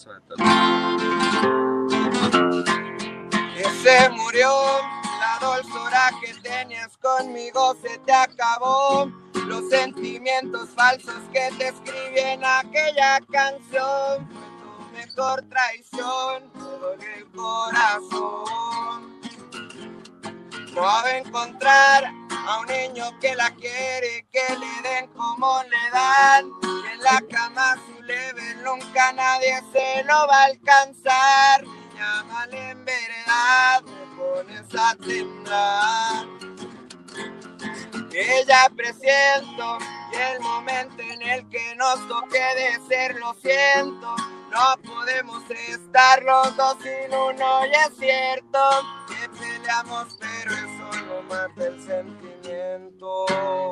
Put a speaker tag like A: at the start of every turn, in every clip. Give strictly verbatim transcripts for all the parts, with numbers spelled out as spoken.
A: suéltalo. Y se murió la dulzura que tenías conmigo, se te acabó. Los sentimientos falsos que te escribí en aquella canción fue tu mejor traición, me dolió el corazón. No va a encontrar a un niño que la quiere, que le den como le dan, y en la cama su level nunca nadie se lo va a alcanzar. Niña mal en verdad, me pones a temblar. Que ya presiento y el momento en el que nos toque de ser, lo siento. No podemos estar los dos sin uno y es cierto que peleamos, pero eso no mata el sentimiento.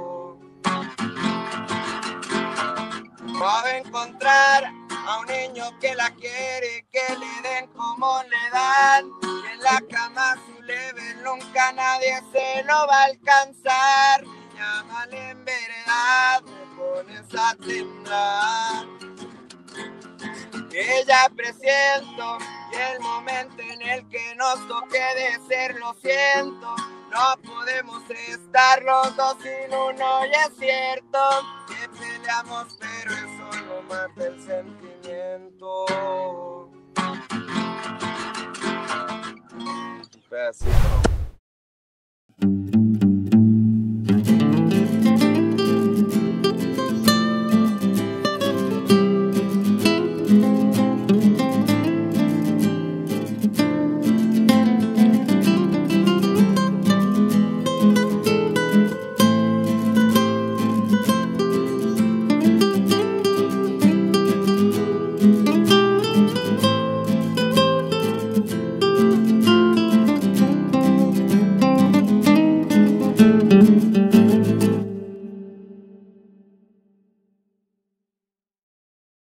A: Va a encontrar a un niño que la quiere, que le den como le dan, y en la cama su level nunca nadie se lo va a alcanzar. Niña mal en verdad, me pones a temblar. Que ya presiento y el momento en el que nos toque de ser, lo siento. No podemos estar los dos sin uno y es cierto que peleamos, pero eso no mata el sentimiento. Un pedacito.